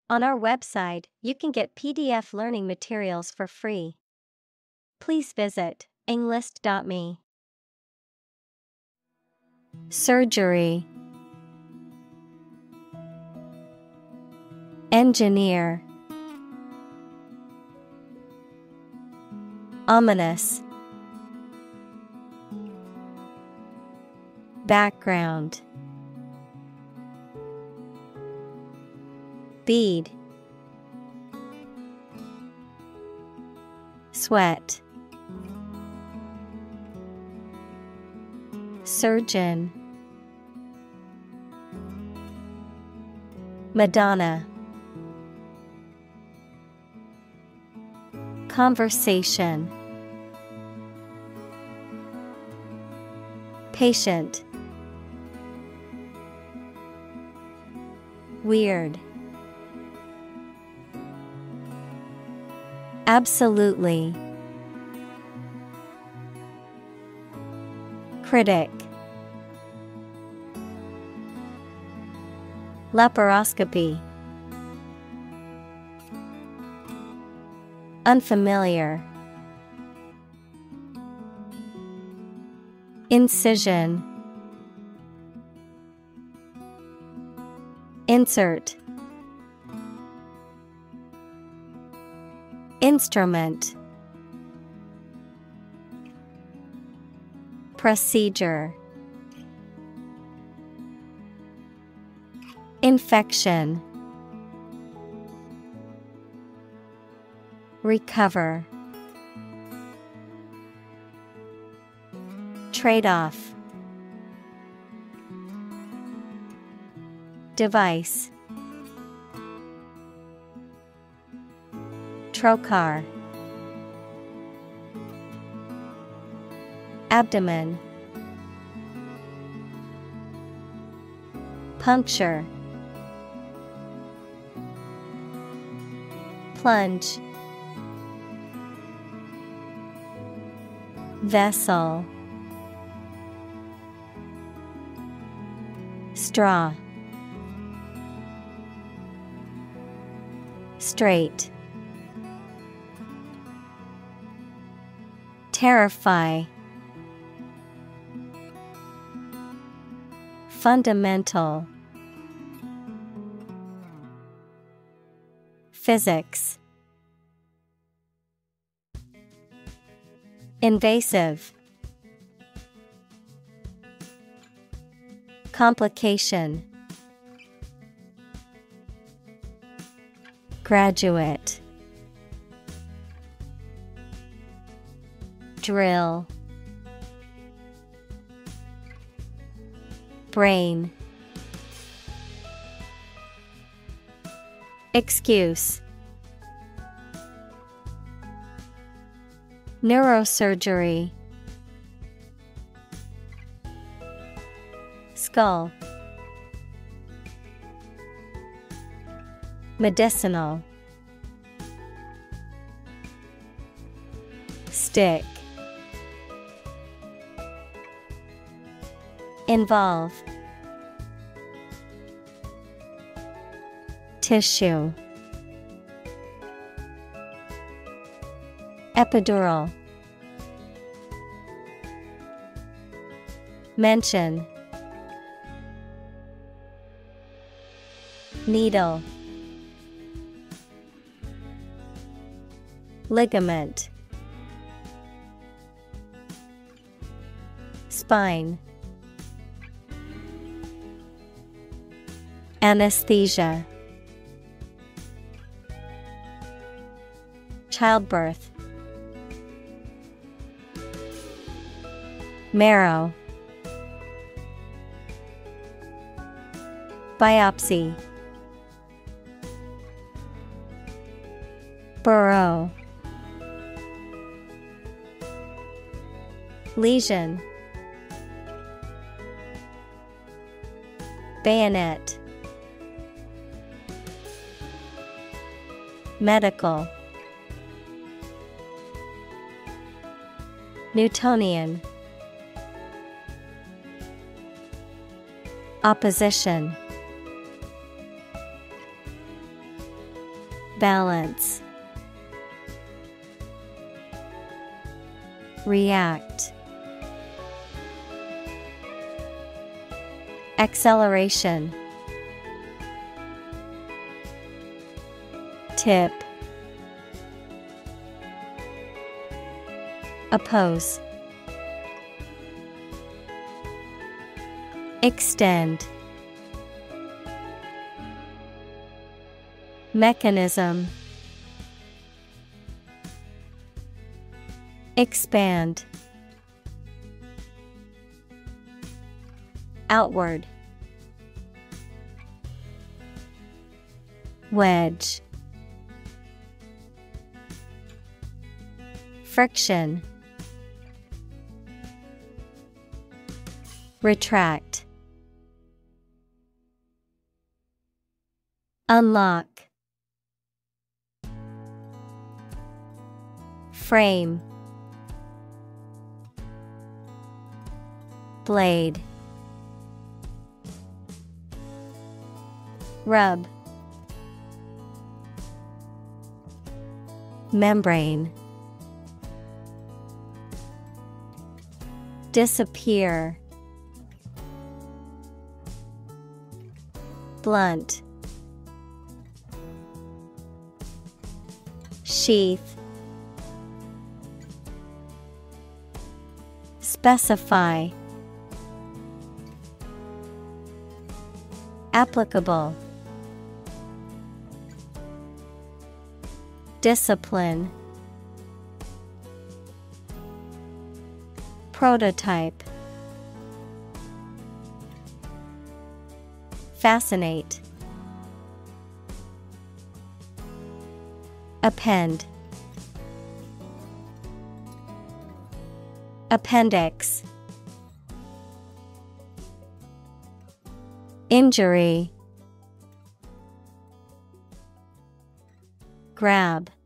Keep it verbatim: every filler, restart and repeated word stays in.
On our website, you can get P D F learning materials for free. Please visit englist dot me. Surgery. Engineer. Ominous. Background. Bead. Sweat. Surgeon. Madonna. Conversation. Patient. Weird. Absolutely. Critic. Laparoscopy. Unfamiliar. Incision. Insert. Instrument. Procedure. Infection. Recover. Trade-off. Device. Trocar. Abdomen. Puncture. Plunge. Vessel. Straw. Straight. Terrify. Fundamental. Physics. Invasive. Complication. Graduate. Drill. Brain. Excuse. Neurosurgery. Skull. Medicinal. Stick. Involve. Tissue. Epidural. Mention. Needle. Ligament. Spine. Anesthesia. Childbirth. Marrow. Biopsy. Burrow. Lesion. Bayonet. Medical. Newtonian. Opposition. Balance. React. Acceleration. Tip. Oppose. Extend. Mechanism. Expand. Outward. Wedge. Friction. Retract. Unlock. Frame. Blade. Rub. Membrane. Disappear. Blunt. Sheath. Specify. Applicable. Discipline. Prototype. Fascinate. Append. Appendix. Injury. Grab.